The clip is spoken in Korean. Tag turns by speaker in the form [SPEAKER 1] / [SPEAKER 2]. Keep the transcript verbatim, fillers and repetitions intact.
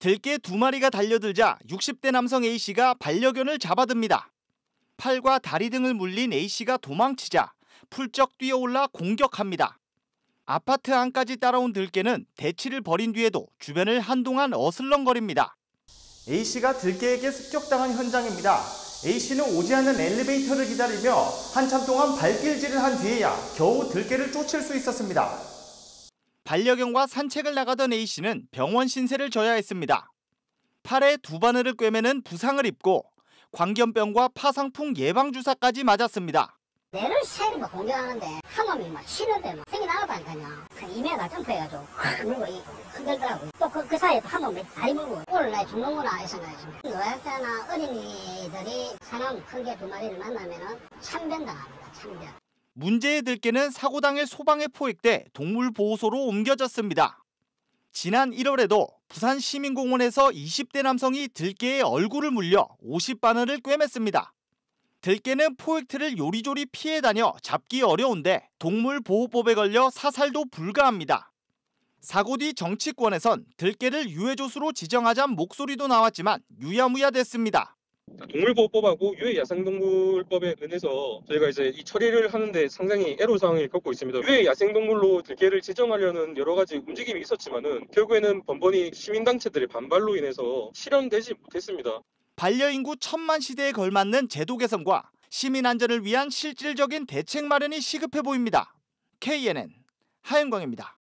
[SPEAKER 1] 들개 두 마리가 달려들자 육십 대 남성 A씨가 반려견을 잡아듭니다. 팔과 다리 등을 물린 A씨가 도망치자 풀쩍 뛰어올라 공격합니다. 아파트 안까지 따라온 들개는 대치를 벌인 뒤에도 주변을 한동안 어슬렁거립니다. A씨가 들개에게 습격당한 현장입니다. A씨는 오지 않는 엘리베이터를 기다리며 한참 동안 발길질을 한 뒤에야 겨우 들개를 쫓을 수 있었습니다. 반려견과 산책을 나가던 A씨는 병원 신세를 져야 했습니다. 팔에 두 바늘을 꿰매는 부상을 입고 광견병과 파상풍 예방주사까지 맞았습니다.
[SPEAKER 2] 내를 새로 막 공격하는데 한 놈이 막 치는데 막 생이 나갔다니까요. 한 이 미터 점프해가지고 확 물고 흔들더라고요. 또 그 그 사이에 한 놈이 다리 물고 오늘 날 죽는구나 이 생각했습니다. 노약자나 어린이들이 사람 큰 개 두 마리를 만나면 참변당합니다. 참변.
[SPEAKER 1] 문제의 들개는 사고 당일 소방에 포획돼 동물보호소로 옮겨졌습니다. 지난 일월에도 부산시민공원에서 이십 대 남성이 들개의 얼굴을 물려 오십 바늘을 꿰맸습니다. 들개는 포획틀을 요리조리 피해 다녀 잡기 어려운데 동물보호법에 걸려 사살도 불가합니다. 사고 뒤 정치권에선 들개를 유해조수로 지정하자는 목소리도 나왔지만 유야무야 됐습니다.
[SPEAKER 3] 동물보호법하고 유해야생동물법에 의해서 저희가 이제 이 처리를 하는데 상당히 애로사항을 겪고 있습니다. 유해야생동물로 들개를 지정하려는 여러 가지 움직임이 있었지만은 결국에는 번번이 시민단체들의 반발로 인해서 실현되지 못했습니다.
[SPEAKER 1] 반려인구 천만 시대에 걸맞는 제도 개선과 시민 안전을 위한 실질적인 대책 마련이 시급해 보입니다. 케이엔엔 하영광입니다.